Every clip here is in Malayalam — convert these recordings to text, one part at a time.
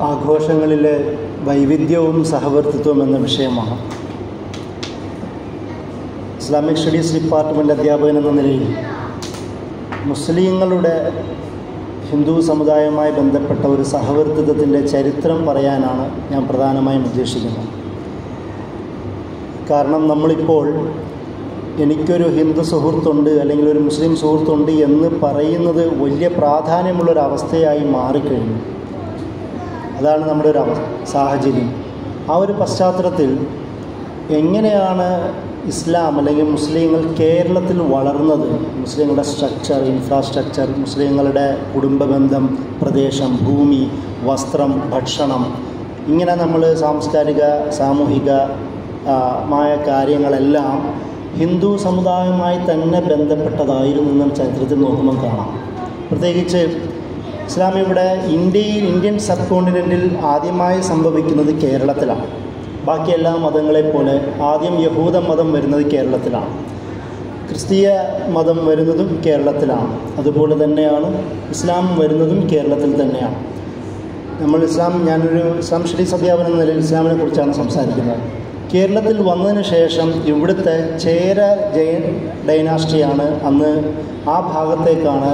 ആഘോഷങ്ങളിലെ വൈവിധ്യവും സഹവർത്തിത്വവും എന്ന വിഷയമാണ്. ഇസ്ലാമിക് സ്റ്റഡീസ് ഡിപ്പാർട്ട്മെൻറ്റ് അധ്യാപകൻ എന്ന നിലയിൽ മുസ്ലിങ്ങളുടെ ഹിന്ദു സമുദായവുമായി ബന്ധപ്പെട്ട ഒരു സഹവർത്തിത്വത്തിൻ്റെ ചരിത്രം പറയാനാണ് ഞാൻ പ്രധാനമായും ഉദ്ദേശിക്കുന്നത്. കാരണം നമ്മളിപ്പോൾ എനിക്കൊരു ഹിന്ദു സുഹൃത്തുണ്ട് അല്ലെങ്കിൽ ഒരു മുസ്ലിം സുഹൃത്തുണ്ട് എന്ന് പറയുന്നത് വലിയ പ്രാധാന്യമുള്ളൊരവസ്ഥയായി മാറിക്കഴിഞ്ഞു. അതാണ് നമ്മുടെ ഒരു സാഹചര്യം. ആ ഒരു പശ്ചാത്തലത്തിൽ എങ്ങനെയാണ് ഇസ്ലാം അല്ലെങ്കിൽ മുസ്ലിങ്ങൾ കേരളത്തിൽ വളർന്നത്, മുസ്ലിങ്ങളുടെ സ്ട്രക്ചർ, ഇൻഫ്രാസ്ട്രക്ചർ, മുസ്ലിങ്ങളുടെ കുടുംബബന്ധം, പ്രദേശം, ഭൂമി, വസ്ത്രം, ഭക്ഷണം, ഇങ്ങനെ നമ്മൾ സാംസ്കാരിക സാമൂഹികമായ കാര്യങ്ങളെല്ലാം ഹിന്ദു സമുദായവുമായി തന്നെ ബന്ധപ്പെട്ടതായിരുന്നു എന്നും ചരിത്രത്തിൽ നോക്കുമ്പോൾ കാണാം. പ്രത്യേകിച്ച് ഇസ്ലാം ഇവിടെ ഇന്ത്യൻ സബ് കോണ്ടിനെൻറ്റിൽ ആദ്യമായി സംഭവിക്കുന്നത് കേരളത്തിലാണ്. ബാക്കി എല്ലാ മതങ്ങളെപ്പോലെ ആദ്യം യഹൂദ മതം വരുന്നത് കേരളത്തിലാണ്, ക്രിസ്തീയ മതം വരുന്നതും കേരളത്തിലാണ്, അതുപോലെ തന്നെയാണ് ഇസ്ലാം വരുന്നതും കേരളത്തിൽ തന്നെയാണ്. ഞാനൊരു ഇസ്ലാം സ്റ്റഡീസ് അധ്യാപനം എന്ന നിലയിൽ ഇസ്ലാമിനെ കുറിച്ചാണ് സംസാരിക്കുന്നത്. കേരളത്തിൽ വന്നതിന് ശേഷം ഇവിടുത്തെ ചേര ഡൈനാസ്റ്റിയാണ് അന്ന് ആ ഭാഗത്തേക്കാണ്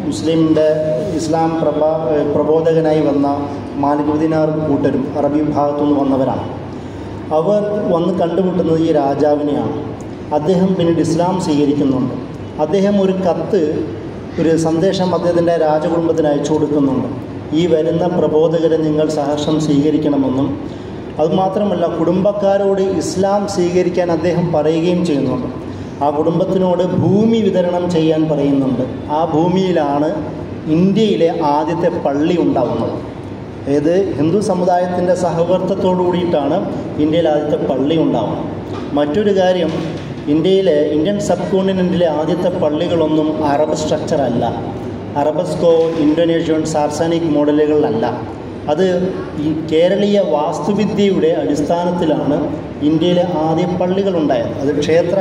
ഇസ്ലാം പ്രബോധകനായി വന്ന മാലിക് ദിനാർ കൂട്ടരും അറബി ഭാഗത്തുനിന്ന് വന്നവരാണ്. അവർ വന്ന് കണ്ടുമുട്ടുന്നത് ഈ രാജാവിനെയാണ്. അദ്ദേഹം പിന്നീട് ഇസ്ലാം സ്വീകരിക്കുന്നുണ്ട്. അദ്ദേഹം ഒരു ഒരു സന്ദേശം അദ്ദേഹത്തിൻ്റെ രാജകുടുംബത്തിന് അയച്ചു കൊടുക്കുന്നുണ്ട്. ഈ വരുന്ന പ്രബോധകരെ നിങ്ങൾ സഹർഷം സ്വീകരിക്കണമെന്നും അതുമാത്രമല്ല കുടുംബക്കാരോട് ഇസ്ലാം സ്വീകരിക്കാൻ അദ്ദേഹം പറയുകയും ചെയ്യുന്നുണ്ട്. ആ കുടുംബത്തിനോട് ഭൂമി വിതരണം ചെയ്യാൻ പറയുന്നുണ്ട്. ആ ഭൂമിയിലാണ് ഇന്ത്യയിലെ ആദ്യത്തെ പള്ളി ഉണ്ടാകുന്നത്. ഹിന്ദു സമുദായത്തിൻ്റെ സഹവർത്തത്തോടു കൂടിയിട്ടാണ് ഇന്ത്യയിൽ ആദ്യത്തെ പള്ളി ഉണ്ടാകുന്നത്. മറ്റൊരു കാര്യം, ഇന്ത്യൻ സബ് കോണ്ടിനെൻറ്റിലെ ആദ്യത്തെ പള്ളികളൊന്നും അറബ് സ്ട്രക്ചറല്ല, അറബസ്കോ, ഇന്തോനേഷ്യൻ, സാർസാനിക് മോഡലുകളിലല്ല. അത് ഈ കേരളീയ വാസ്തുവിദ്യയുടെ അടിസ്ഥാനത്തിലാണ് ഇന്ത്യയിലെ ആദ്യ പള്ളികളുണ്ടായത്. അത് ക്ഷേത്ര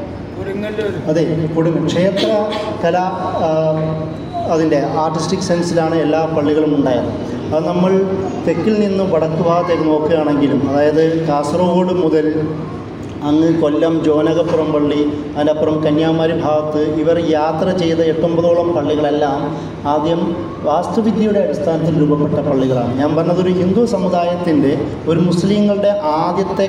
കല, അതിൻ്റെ ആർട്ടിസ്റ്റിക് സെൻസിലാണ് എല്ലാ പള്ളികളും ഉണ്ടായത്. അത് നമ്മൾ തെക്കിൽ നിന്നും വടക്ക് ഭാഗത്തേക്ക് നോക്കുകയാണെങ്കിലും, അതായത് കാസർഗോഡ് മുതൽ അങ്ങ് കൊല്ലം ജോനകപ്പുറം പള്ളി, അതിനപ്പുറം കന്യാകുമാരി ഭാഗത്ത് ഇവർ യാത്ര ചെയ്ത 8-9ഓളം പള്ളികളെല്ലാം ആദ്യം വാസ്തുവിദ്യയുടെ അടിസ്ഥാനത്തിൽ രൂപപ്പെട്ട പള്ളികളാണ്. ഞാൻ പറഞ്ഞത് ഒരു ഹിന്ദു സമുദായത്തിൻ്റെ, ഒരു മുസ്ലിങ്ങളുടെ ആദ്യത്തെ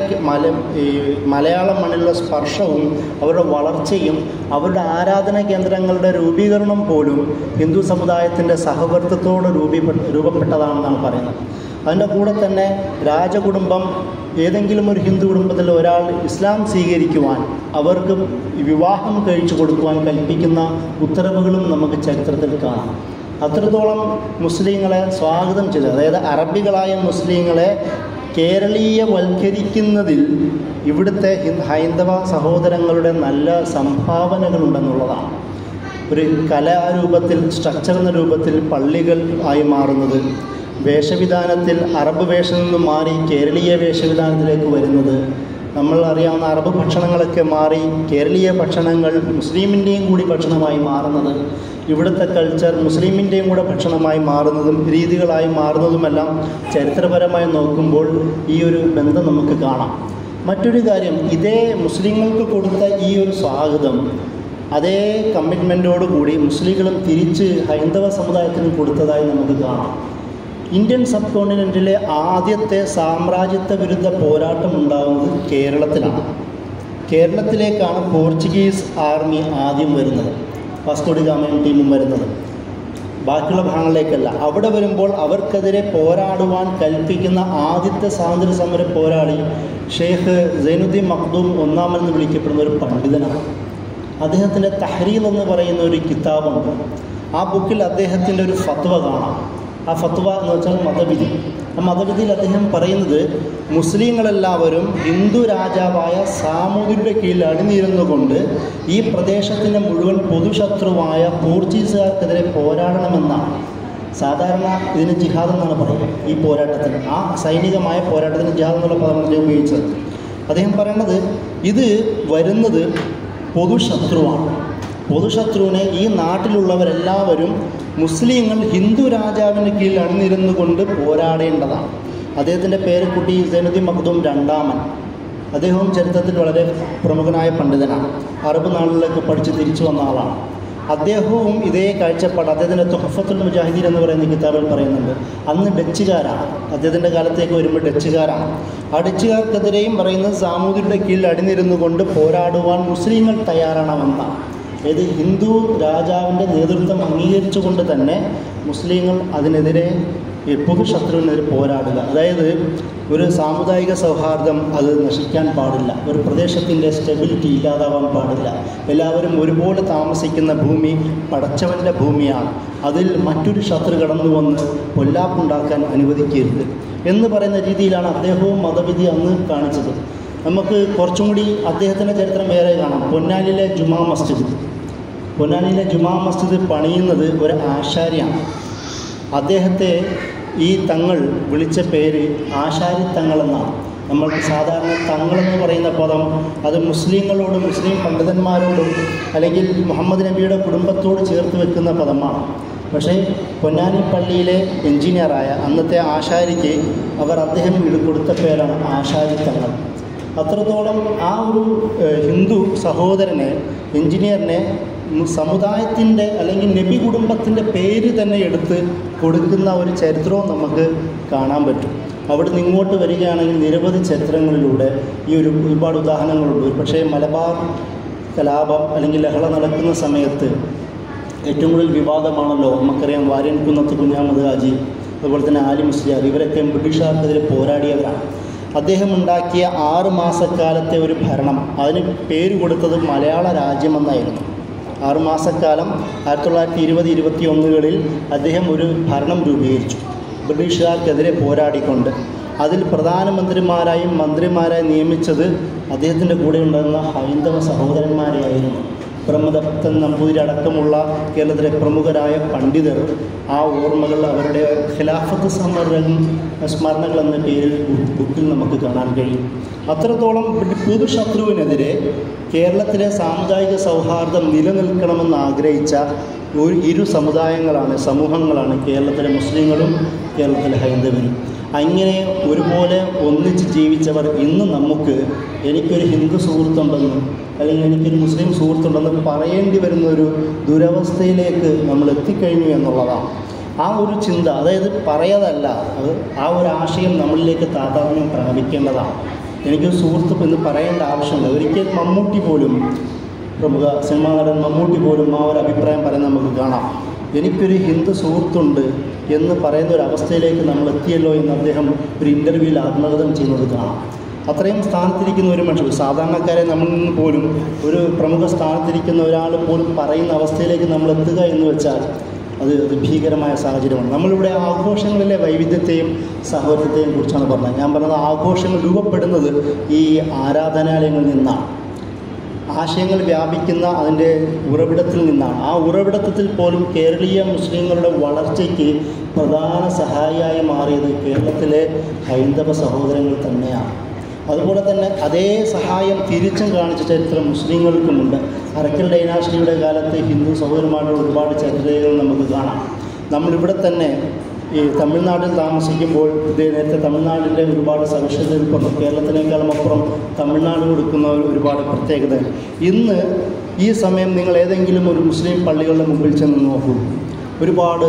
മലയാളം മണ്ണിലുള്ള സ്പർശവും അവരുടെ വളർച്ചയും അവരുടെ ആരാധനാ കേന്ദ്രങ്ങളുടെ രൂപീകരണം പോലും ഹിന്ദു സമുദായത്തിൻ്റെ സഹവർത്തത്തോട് രൂപപ്പെട്ടതാണെന്നാണ് പറയുന്നത്. അതിൻ്റെ കൂടെ തന്നെ രാജകുടുംബം, ഏതെങ്കിലും ഒരു ഹിന്ദു കുടുംബത്തിൽ ഒരാൾ ഇസ്ലാം സ്വീകരിക്കുവാൻ അവർക്ക് വിവാഹം കഴിച്ചു കൊടുക്കുവാൻ കൽപ്പിക്കുന്ന ഉത്തരവുകളും നമുക്ക് ചരിത്രത്തിൽ കാണാം. അത്രത്തോളം മുസ്ലിങ്ങളെ സ്വാഗതം ചെയ്ത്, അതായത് അറബികളായ മുസ്ലിങ്ങളെ കേരളീയവൽക്കരിക്കുന്നതിൽ ഇവിടുത്തെ ഹൈന്ദവ സഹോദരങ്ങളുടെ നല്ല സംഭാവനകളുണ്ടെന്നുള്ളതാണ്. ഒരു കലാരൂപത്തിൽ, സ്ട്രക്ചർ എന്ന രൂപത്തിൽ പള്ളികൾ ആയി മാറുന്നത്, വേഷവിധാനത്തിൽ അറബ് വേഷം നിന്നും മാറി കേരളീയ വേഷവിധാനത്തിലേക്ക് വരുന്നത്, നമ്മൾ അറിയാവുന്ന അറബ് ഭക്ഷണങ്ങളൊക്കെ മാറി കേരളീയ ഭക്ഷണങ്ങൾ മുസ്ലിമിൻ്റെയും കൂടി ഭക്ഷണമായി മാറുന്നത്, ഇവിടുത്തെ കൾച്ചർ മുസ്ലിമിൻ്റെയും കൂടെ ഭക്ഷണമായി മാറുന്നതും രീതികളായി മാറുന്നതുമെല്ലാം ചരിത്രപരമായി നോക്കുമ്പോൾ ഈ ഒരു ബന്ധം നമുക്ക് കാണാം. മറ്റൊരു കാര്യം, ഇതേ മുസ്ലിങ്ങൾക്ക് കൊടുത്ത ഈ ഒരു സ്വാഗതം അതേ കമ്മിറ്റ്മെൻറ്റോടുകൂടി മുസ്ലിങ്ങളും തിരിച്ച് ഹൈന്ദവ സമുദായത്തിന് കൊടുത്തതായി നമുക്ക് കാണാം. ഇന്ത്യൻ സബ് കോണ്ടിനെൻറ്റിലെ ആദ്യത്തെ സാമ്രാജ്യത്വ വിരുദ്ധ പോരാട്ടം ഉണ്ടാകുന്നത് കേരളത്തിലാണ്. കേരളത്തിലേക്കാണ് പോർച്ചുഗീസ് ആർമി ആദ്യം വരുന്നത്, വാസ്കോ ഡി ഗാമയും ടീമും വരുന്നത്, ബാക്കിയുള്ള ഭാഗങ്ങളിലേക്കല്ല. അവിടെ വരുമ്പോൾ അവർക്കെതിരെ പോരാടുവാൻ കൽപ്പിക്കുന്ന ആദ്യത്തെ സ്വാതന്ത്ര്യ സമര പോരാളി ഷെയ്ഖ് സൈനുദ്ദീൻ മഖ്ദൂം ഒന്നാമെന്ന് വിളിക്കപ്പെടുന്ന ഒരു പണ്ഡിതനാണ്. അദ്ദേഹത്തിൻ്റെ തഹ്രീർ എന്ന് പറയുന്ന ഒരു കിതാബുണ്ട്. ആ ബുക്കിൽ അദ്ദേഹത്തിൻ്റെ ഒരു ഫത്വ കാണാം. ആ ഫത്വ എന്ന് വെച്ചാൽ മതവിധി. ആ മതവിധിയിൽ അദ്ദേഹം പറയുന്നത്, മുസ്ലിങ്ങളെല്ലാവരും ഹിന്ദു രാജാവായ സാമൂതിരിയുടെ കീഴിൽ അണിനിരുന്നുകൊണ്ട് ഈ പ്രദേശത്തിൻ്റെ മുഴുവൻ പൊതുശത്രുവായ പോർച്ചുഗീസുകാർക്കെതിരെ പോരാടണമെന്നാണ്. സാധാരണ ഇതിന് ജിഹാദ് എന്നാണ് പറയുന്നത്. ഈ പോരാട്ടത്തിന്, ആ സൈനികമായ പോരാട്ടത്തിന് ജിഹാദ് എന്നുള്ള പദമാണ് അദ്ദേഹം ഉപയോഗിച്ചത്. അദ്ദേഹം പറയുന്നത്, ഇത് വരുന്നത് പൊതുശത്രുവാണ്. പൊതുശത്രുവിനെ ഈ നാട്ടിലുള്ളവരെല്ലാവരും മുസ്ലിങ്ങൾ ഹിന്ദു രാജാവിൻ്റെ കീഴിൽ അണിനിരുന്നു കൊണ്ട് പോരാടേണ്ടതാണ്. അദ്ദേഹത്തിൻ്റെ പേരക്കുട്ടി സൈനുദ്ദീൻ മഖ്ദൂം രണ്ടാമൻ. അദ്ദേഹവും ചരിത്രത്തിൽ വളരെ പ്രമുഖനായ പണ്ഡിതനാണ്. അറബ് നാടുകളിലേക്ക് പഠിച്ച് തിരിച്ചു വന്ന ആളാണ്. അദ്ദേഹവും ഇതേ കാഴ്ചപ്പാട് അദ്ദേഹത്തിൻ്റെ തുഹഫത്തുൽ മുജാഹിദീൻ എന്ന് പറയുന്ന കിതാബിൽ പറയുന്നുണ്ട്. അന്ന് ഡച്ചുകാരാണ്, അദ്ദേഹത്തിൻ്റെ കാലത്തേക്ക് വരുമ്പോൾ ഡച്ചുകാരാണ്. ആ ഡച്ചുകാർക്കെതിരെയും പറയുന്നത് സാമൂതിരിയുടെ കീഴിൽ അണിനിരുന്നു കൊണ്ട് പോരാടുവാൻ മുസ്ലിങ്ങൾ തയ്യാറാണെന്നാണ്. അതായത് ഹിന്ദു രാജാവിൻ്റെ നേതൃത്വം അംഗീകരിച്ചുകൊണ്ട് തന്നെ മുസ്ലിങ്ങൾ അതിനെതിരെ പൊതുശത്രുവിനെതിരെ പോരാടുക. അതായത് ഒരു സാമുദായിക സൗഹാർദ്ദം അത് നശിക്കാൻ പാടില്ല, ഒരു പ്രദേശത്തിൻ്റെ സ്റ്റെബിലിറ്റി ഇല്ലാതാവാൻ പാടില്ല. എല്ലാവരും ഒരുപോലെ താമസിക്കുന്ന ഭൂമി പടച്ചവൻ്റെ ഭൂമിയാണ്, അതിൽ മറ്റൊരു ശത്രു കടന്നു വന്ന് കൊല്ലാപ്പുണ്ടാക്കാൻ അനുവദിക്കരുത് എന്ന് പറയുന്ന രീതിയിലാണ് അദ്ദേഹവും മതവിധി അന്ന് കാണിച്ചത്. നമുക്ക് കുറച്ചും കൂടി അദ്ദേഹത്തിൻ്റെ ചരിത്രം വേറെ കാണാം. പൊന്നാനിയിലെ ജുമാ മസ്ജിദ് പണിയുന്നത് ഒരു ആശാരിയാണ്. അദ്ദേഹത്തെ ഈ തങ്ങൾ വിളിച്ച പേര് ആശാരി തങ്ങൾ എന്നാണ്. നമ്മൾക്ക് സാധാരണ തങ്ങളെന്ന് പറയുന്ന പദം അത് മുസ്ലിങ്ങളോടും മുസ്ലിം പണ്ഡിതന്മാരോടും അല്ലെങ്കിൽ മുഹമ്മദ് നബിയുടെ കുടുംബത്തോട് ചേർത്ത് വെക്കുന്ന പദമാണ്. പക്ഷേ പൊന്നാനി പള്ളിയിലെ എഞ്ചിനീയറായ അന്നത്തെ ആശാരിക്ക് അദ്ദേഹം കൊടുത്ത പേരാണ് ആശാരി തങ്ങൾ. അത്രത്തോളം ആ ഒരു ഹിന്ദു സഹോദരനെ, എഞ്ചിനീയറിനെ സമുദായത്തിൻ്റെ അല്ലെങ്കിൽ നബി കുടുംബത്തിൻ്റെ പേര് തന്നെ എടുത്ത് കൊടുക്കുന്ന ഒരു ചരിത്രവും നമുക്ക് കാണാൻ പറ്റും. അവിടുന്ന് ഇങ്ങോട്ട് വരികയാണെങ്കിൽ നിരവധി ചരിത്രങ്ങളിലൂടെ ഈ ഒരുപാട് ഉദാഹരണങ്ങളുണ്ട്. പക്ഷേ മലബാർ കലാപം അല്ലെങ്കിൽ ലഹള നടക്കുന്ന സമയത്ത് ഏറ്റവും കൂടുതൽ വിവാദമാണല്ലോ നമുക്കറിയാം. വാര്യൻകുന്നത്ത് കുഞ്ഞാമത് ഹാജി, അതുപോലെ തന്നെ ആലി മുസ്ലിയാർ, ഇവരൊക്കെ ബ്രിട്ടീഷുകാർക്കെതിരെ പോരാടിയവരാണ്. അദ്ദേഹം ഉണ്ടാക്കിയ 6 മാസക്കാലത്തെ ഒരു ഭരണം, അതിന് പേര് കൊടുത്തത് മലയാള രാജ്യമെന്നായിരുന്നു. 6 മാസക്കാലം 1920-21 അദ്ദേഹം ഒരു ഭരണം രൂപീകരിച്ചു, ബ്രിട്ടീഷുകാർക്കെതിരെ പോരാടിക്കൊണ്ട്. അതിൽ പ്രധാനമന്ത്രിമാരായും മന്ത്രിമാരായി നിയമിച്ചത് അദ്ദേഹത്തിൻ്റെ കൂടെ ഉണ്ടാകുന്ന ഹൈന്ദവ സഹോദരന്മാരെയായിരുന്നു. ബ്രഹ്മദത്തൻ നമ്പൂതിരി അടക്കമുള്ള കേരളത്തിലെ പ്രമുഖരായ പണ്ഡിതർ ആ ഓർമ്മകൾ അവരുടെ ഖിലാഫത്ത് സ്മരണകൾ എന്ന പേരിൽ ബുക്കിൽ നമുക്ക് കാണാൻ കഴിയും. അത്രത്തോളം പൊതുശത്രുവിനെതിരെ കേരളത്തിലെ സാമുദായിക സൗഹാർദ്ദം നിലനിൽക്കണമെന്ന് ആഗ്രഹിച്ച ഇരു സമൂഹങ്ങളാണ് കേരളത്തിലെ മുസ്ലിങ്ങളും കേരളത്തിലെ ഹൈന്ദവരും. അങ്ങനെ ഒരുപോലെ ഒന്നിച്ച് ജീവിച്ചവർ ഇന്ന് നമുക്ക് എനിക്കൊരു ഹിന്ദു സുഹൃത്തുണ്ടെന്നും അല്ലെങ്കിൽ എനിക്കൊരു മുസ്ലിം സുഹൃത്തുണ്ടെന്ന് പറയേണ്ടി വരുന്നൊരു ദുരവസ്ഥയിലേക്ക് നമ്മൾ എത്തിക്കഴിഞ്ഞു എന്നുള്ളതാണ്. ആ ഒരു ചിന്ത, അതായത് പറയാതല്ല, അത് ആ ഒരു ആശയം നമ്മളിലേക്ക് താതാത്മ്യം പ്രാപിക്കേണ്ടതാണ്. എനിക്കൊരു സുഹൃത്ത് എന്ന് പറയേണ്ട ആവശ്യമില്ല. ഒരിക്കൽ മമ്മൂട്ടി പോലും, പ്രമുഖ സിനിമാ നടൻ മമ്മൂട്ടി പോലും ആ ഒരു അഭിപ്രായം പറയാൻ നമുക്ക് കാണാം. എനിക്കൊരു ഹിന്ദു സുഹൃത്തുണ്ട് എന്ന് പറയുന്ന ഒരു അവസ്ഥയിലേക്ക് നമ്മൾ എത്തിയല്ലോ എന്ന് അദ്ദേഹം ഒരു ഇൻ്റർവ്യൂവിൽ ആത്മകഥം ചെയ്യുന്നത് കാണാം. അത്രയും സ്ഥാനത്തിരിക്കുന്ന ഒരു മനുഷ്യൻ, സാധാരണക്കാരെ നമ്മളിൽ നിന്ന് പോലും ഒരു പ്രമുഖ സ്ഥാനത്തിരിക്കുന്ന ഒരാൾ പോലും പറയുന്ന അവസ്ഥയിലേക്ക് നമ്മൾ എത്തുക എന്ന് വെച്ചാൽ അത് ഭീകരമായ സാഹചര്യമാണ്. നമ്മളിവിടെ ആഘോഷങ്ങളിലെ വൈവിധ്യത്തെയും സഹോദരത്തെയും കുറിച്ചാണ് പറഞ്ഞത്. ഞാൻ പറഞ്ഞത് ആഘോഷങ്ങൾ രൂപപ്പെടുന്നത് ഈ ആരാധനാലയങ്ങളിൽ നിന്നാണ്. ആശയങ്ങൾ വ്യാപിക്കുന്ന അതിൻ്റെ ഉറവിടത്തിൽ നിന്നാണ്. ആ ഉറവിടത്തിൽ പോലും കേരളീയ മുസ്ലിങ്ങളുടെ വളർച്ചയ്ക്ക് പ്രധാന സഹായിയായി മാറിയത് കേരളത്തിലെ ഹൈന്ദവ സഹോദരങ്ങൾ തന്നെയാണ്. അതുപോലെ തന്നെ അതേ സഹായം തിരിച്ചും കാണിച്ച ചരിത്രം മുസ്ലിങ്ങൾക്കുമുണ്ട്. അറക്കൽ ഡൈനാസ്റ്റിയുടെ കാലത്ത് ഹിന്ദു സഹോദരന്മാരുടെ ഒരുപാട് ചരിത്രങ്ങൾ നമുക്ക് കാണാം. നമ്മളിവിടെ തന്നെ ഈ തമിഴ്നാട്ടിൽ താമസിക്കുമ്പോൾ നേരത്തെ തമിഴ്നാടിൻ്റെ ഒരുപാട് സവിശേഷതകൾ പറഞ്ഞു. കേരളത്തിനേക്കാളും അപ്പുറം തമിഴ്നാട് കൊടുക്കുന്ന ഒരുപാട് പ്രത്യേകത. ഇന്ന് ഈ സമയം നിങ്ങൾ ഏതെങ്കിലും ഒരു മുസ്ലിം പള്ളികളുടെ മുമ്പിൽ ചെന്ന് നോക്കൂ, ഒരുപാട്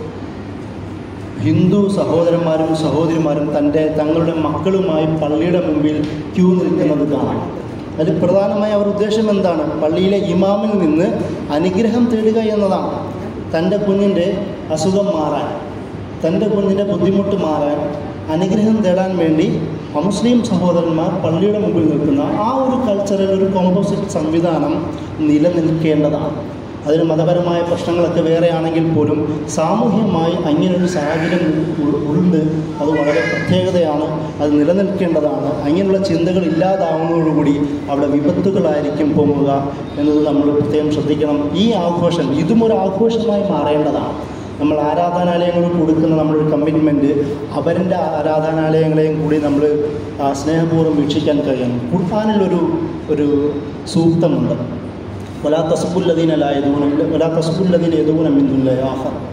ഹിന്ദു സഹോദരന്മാരും സഹോദരിമാരും തങ്ങളുടെ മക്കളുമായി പള്ളിയുടെ മുമ്പിൽ ക്യൂ നിൽക്കുന്നത് കാണാം. അതിൽ പ്രധാനമായി അവർ ഉദ്ദേശം എന്താണ്? പള്ളിയിലെ ഇമാമിൽ നിന്ന് അനുഗ്രഹം തേടുക എന്നതാണ്. തൻ്റെ കുഞ്ഞിൻ്റെ അസുഖം മാറാൻ, തൻ്റെ കുഞ്ഞിൻ്റെ ബുദ്ധിമുട്ട് മാറാൻ അനുഗ്രഹം തേടാൻ വേണ്ടി അമുസ്ലിം സഹോദരന്മാർ പള്ളിയുടെ മുമ്പിൽ നിൽക്കുന്ന ആ ഒരു കൾച്ചറൽ ഒരു കോമ്പോസിറ്റ് സംവിധാനം നിലനിൽക്കേണ്ടതാണ്. അതിന് മതപരമായ പ്രശ്നങ്ങളൊക്കെ വേറെയാണെങ്കിൽ പോലും സാമൂഹ്യമായി അങ്ങനെയൊരു സാഹചര്യം ഉണ്ട്. അത് വളരെ പ്രത്യേകതയാണ്, അത് നിലനിൽക്കേണ്ടതാണ്. അങ്ങനെയുള്ള ചിന്തകൾ ഇല്ലാതാവുന്നതോടുകൂടി അവിടെ വിപത്തുകളായിരിക്കും പോകുക എന്നത് നമ്മൾ പ്രത്യേകം ശ്രദ്ധിക്കണം. ഈ ആഘോഷം ഇതും ഒരു ആഘോഷമായി മാറേണ്ടതാണ്. നമ്മൾ ആരാധനാലയങ്ങളിൽ കൊടുക്കുന്ന നമ്മളൊരു കമ്മിറ്റ്മെൻറ്റ് അവരുടെ ആരാധനാലയങ്ങളെയും കൂടി നമ്മൾ സ്നേഹപൂർവ്വം വീക്ഷിക്കാൻ കഴിയണം. ഖുർആനിലൊരു സൂക്തമുണ്ട്, വലാ തസ്ബുല്ലദീന യദൂന മിൻ ദുനില്ലാഹി ആഖർ.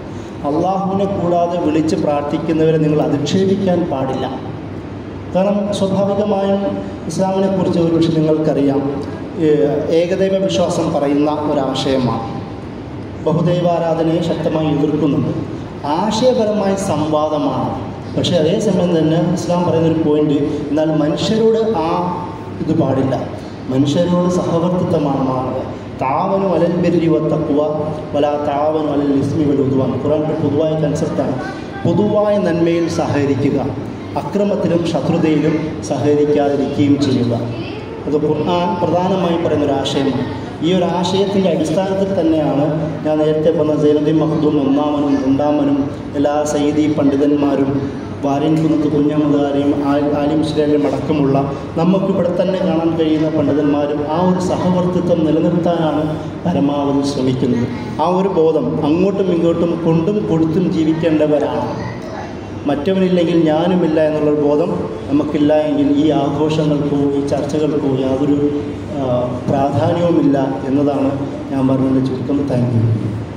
അള്ളാഹുവിനെ കൂടാതെ വിളിച്ച് പ്രാർത്ഥിക്കുന്നവരെ നിങ്ങൾ അധിക്ഷേപിക്കാൻ പാടില്ല. കാരണം സ്വാഭാവികമായും ഇസ്ലാമിനെക്കുറിച്ച് ഒരുപക്ഷെ നിങ്ങൾക്കറിയാം, ഏകദൈവ വിശ്വാസം പറയുന്ന ഒരാശയമാണ്. ബഹുദൈവാരാധനയെ ശക്തമായി എതിർക്കുന്നുണ്ട്. ആശയപരമായ സംവാദമാണ്. പക്ഷേ അതേസമയം തന്നെ ഇസ്ലാം പറയുന്നൊരു പോയിന്റ്, എന്നാൽ മനുഷ്യരോട് ആ ഇത് പാടില്ല. മനുഷ്യരോട് സഹവർത്തിത്വമാണ് മാറുക. താവനു അലൽ ബിർരി വത്തഖ്വ വലാ താവനു അലൽ ഇസ്മി വൽ ഉദ്വാൻ. ഖുർആനിലെ പൊതുവായ കൺസെപ്റ്റാണ്. പൊതുവായ നന്മയിൽ സഹകരിക്കുക, അക്രമത്തിലും ശത്രുതയിലും സഹകരിക്കാതിരിക്കുകയും ചെയ്യുക. അത് ഖുർആൻ പ്രധാനമായും പറയുന്നൊരാശയമാണ്. ഈ ഒരു ആശയത്തിൻ്റെ അടിസ്ഥാനത്തിൽ തന്നെയാണ് ഞാൻ നേരത്തെ പറഞ്ഞ സൈനുദ്ദീൻ മഖ്ദൂം ഒന്നാമനും രണ്ടാമനും എല്ലാ സയ്യിദി പണ്ഡിതന്മാരും വാര്യൻകുന്നത്ത് കുഞ്ഞമ്മദാരെയും ആലിം ശിരയിലും അടക്കമുള്ള നമുക്കിവിടെ തന്നെ കാണാൻ കഴിയുന്ന പണ്ഡിതന്മാരും ആ ഒരു സഹവർത്തിത്വം നിലനിർത്താനാണ് പരമാവധി ശ്രമിക്കുന്നത്. ആ ഒരു ബോധം അങ്ങോട്ടും ഇങ്ങോട്ടും കൊണ്ടും കൊടുത്തും ജീവിക്കേണ്ടവരാണ്. മറ്റവനില്ലെങ്കിൽ ഞാനുമില്ല എന്നുള്ളൊരു ബോധം നമുക്കില്ല എങ്കിൽ ഈ ആഘോഷങ്ങൾക്കോ ഈ ചർച്ചകൾക്കോ യാതൊരു പ്രാധാന്യവുമില്ല എന്നതാണ് ഞാൻ പറഞ്ഞതിൻ്റെ ചുരുക്കം. Thank U.